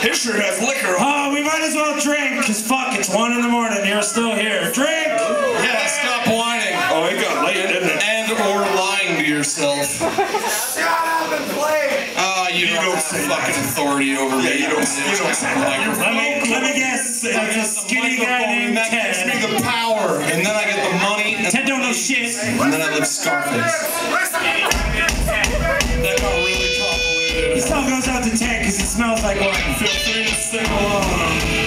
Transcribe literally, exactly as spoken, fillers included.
His shirt has liquor on. Oh, we might as well drink, because fuck, it's one in the morning, you're still here. Drink! Yeah, stop whining. Oh, it got late, didn't it? And or lying to yourself. Shut up and play! Ah, uh, you, you don't, don't have fucking that. authority over me. Yeah, you don't, you don't say that. Let me, let me guess, it's a skinny guy named that Ted. gives me the power, and then I get the money. And Ted don't know shit. And then I live Scarface. That got really convoluted. This song goes out to Ted because it smells like one. Feel free to sing along.